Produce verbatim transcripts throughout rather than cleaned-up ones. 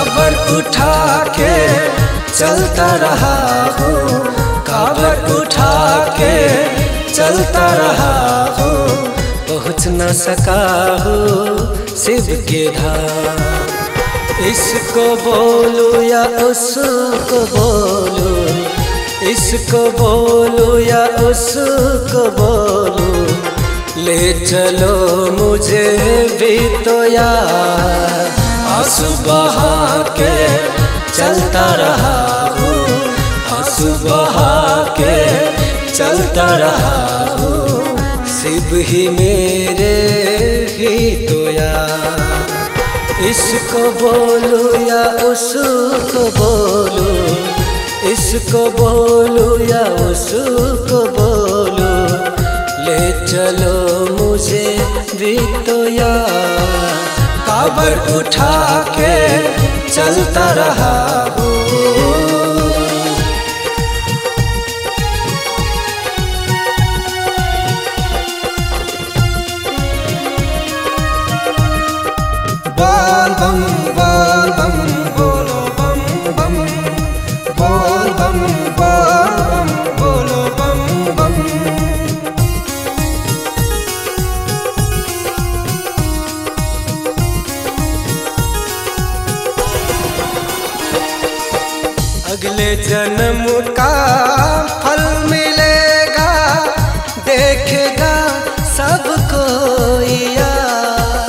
काबर उठा के चलता रहा हूँ, काबर उठा के चलता रहा हूँ, पहुँच न सका हूँ शिव के धाम। इसको बोलूँ या उसको बोलूँ, इसको बोलूँ या उसको बोलूँ, ले चलो मुझे भी तो यार। आंसू बहा के चलता रहा हूँ, आंसू बहा के चलता रहा हूँ, शिव ही मेरे ही तो यार। इसको बोलूँ या उसको बोलूँ, इसको बोलूँ या उसको बोलूँ, ले चलो मुझे भी तो यार। काबर उठा के चलता रहा हूँ। बोल बम बोल बम बोलो बम बम, बोल बम बोल बम बोलो बम बम। अगले जन्म का फल मिलेगा, देखेगा सबको यार।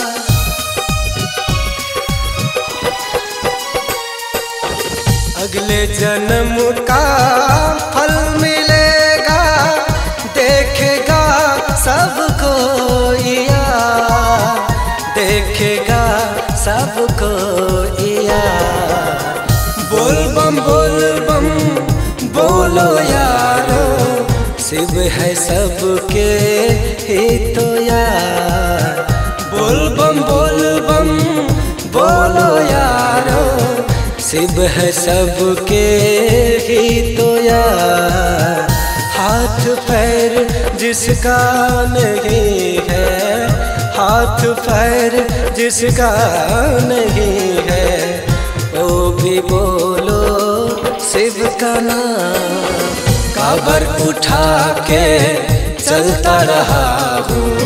अगले जन्म का फल मिलेगा, देखेगा सबको यार, देखेगा सबको यार। बोल बम बोल बम बोलो यारो, शिव है सबके ही तो यार। बोल बम बोल बम बोलो यारो, शिव है सबके ही तो यार। हाथ पैर जिसका नहीं है, हाथ पैर जिसका नहीं है, वो भी बोलो शिव का नाम। काबर उठा के चलता रहा हूँ।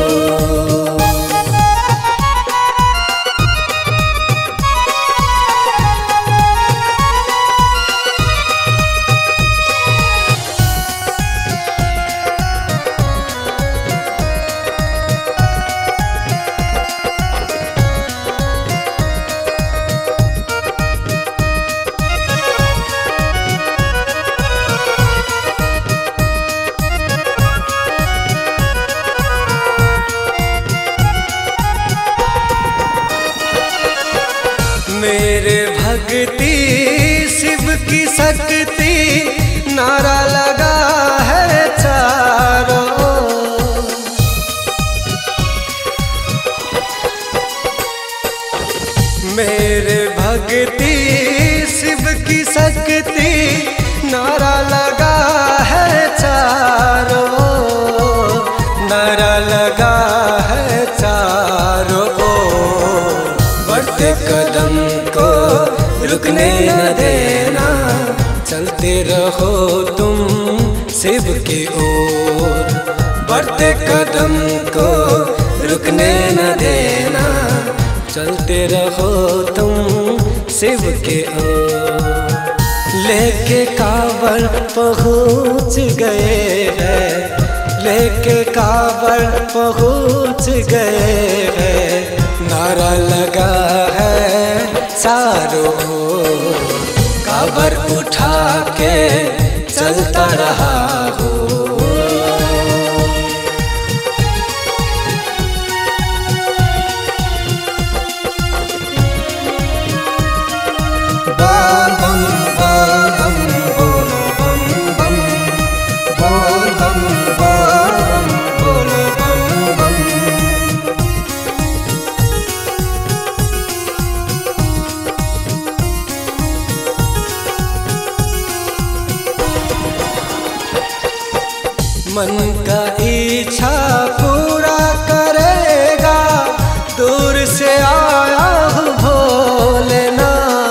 मेरे भक्ति शिव की शक्ति, नारा लगा है चारों। मेरे भक्ति शिव की शक्ति, नारा लगा है चारों, नारा लगा है चारों। बढ़ते कदम को रुकने न देना, चलते रहो तुम शिव की ओर। बढ़ते कदम को रुकने न देना, चलते रहो तुम शिव के ओर। लेके कांवर पहुँच गए हैं, लेके कांवर पहुँच गए हैं, नारा लगा है चारों ओर। काबर उठा के चलता रहा हूँ। बोल बम बोल बम बोलो बम बम, बोल बम बोल बम बोलो बम बम। मन का इच्छा पूरा करेगा, दूर से आया हूँ भोलेनाथ।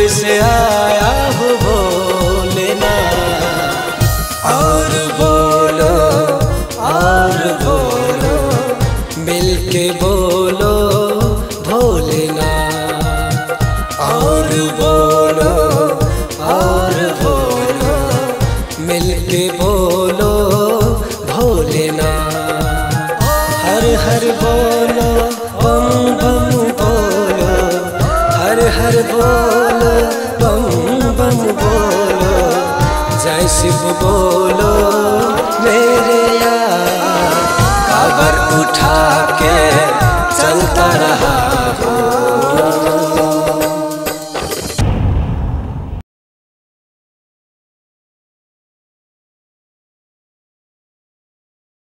से आया हूँ भोलेनाथ। और बोलो और बोलो मिलके बोलो भोलेनाथ। और बोलो और बोलो मिलके बोलो भोलेनाथ। हर हर बोलो बम बम बोलो, हर हर बोलो बम बम बोलो, जय शिव बोलो मेरे यार। काबर उठा के चलता रहा